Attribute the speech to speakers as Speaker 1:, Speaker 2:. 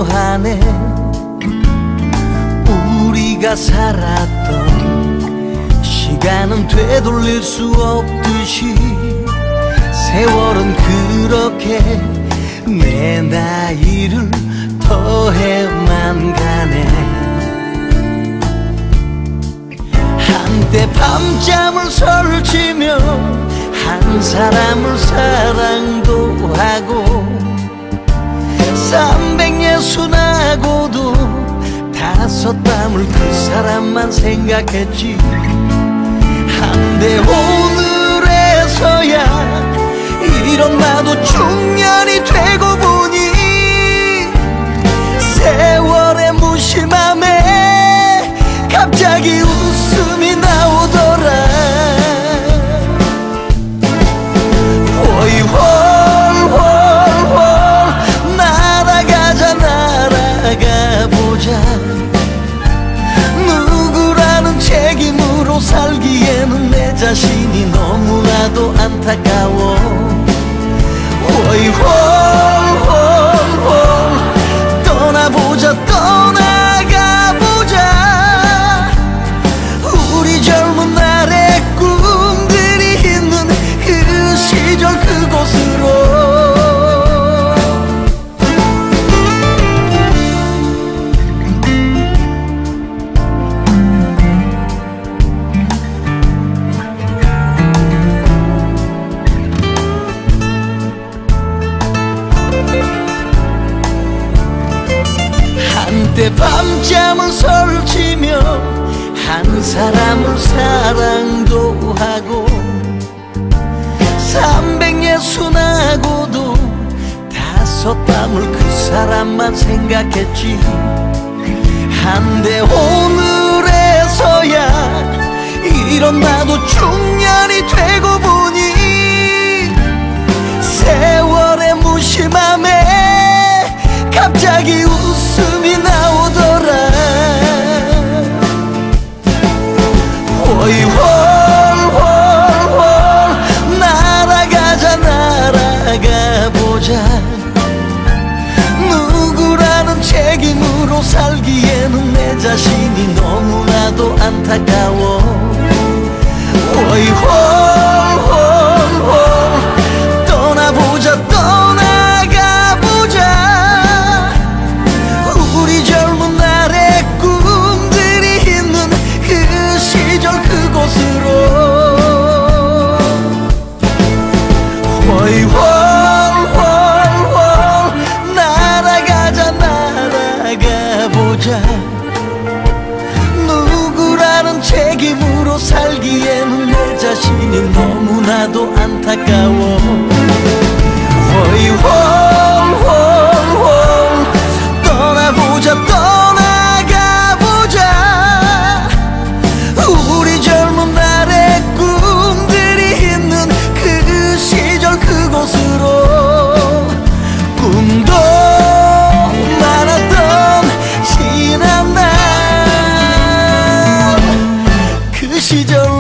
Speaker 1: 하네. 우리가 살았던 시간은 되돌릴 수 없듯이 세월은 그렇게 내 나이를 더해만 가네. 한때 밤잠을 설치며 한 사람을 사랑도 하고 360하고도 다섯 밤을 그 사람만 생각했지. 한데 오늘에서야 이런 나도 중년이 되고 보니 세월의 무심함에 갑자기 웃음이 나오더라. 홀홀홀홀 날아가자 날아가보자. 누구라는 책임으로 살기에는 내 자신이 너무나도 안타까워. 홀홀홀홀 떠나보자 떠나가보자. 우리 젊은 날의 꿈들이 있는 그 시절 그곳으로. 한때 밤잠을 설치며 한 사람을 사랑도 하고 360하고도 다섯 밤을 그 사람만 생각했지. 한데 오늘에서야 이런 나도 중년이 되고 보니 세월의 무심함에 갑자기 웃음이 나오더라. 홀홀홀홀 날아가자 날아가보자. 누구라는 책임으로 살기에는 내 자신이 너무나도 안타까워. 홀홀홀홀 떠나보자 떠나가보자. 우리 젊은 날의 꿈들이 있는 그 시절 그곳으로. 홀홀홀홀 날아가자 날아가보자. 누구라는 책임으로 살기에는 내 자신이 너무나도 안타까워. 홀홀홀홀 떠나보자 떠나가보자. 우리 젊은 날의 꿈들이 있는 그 시절 그곳으로. 꿈도 많았던 지난 날 그 시절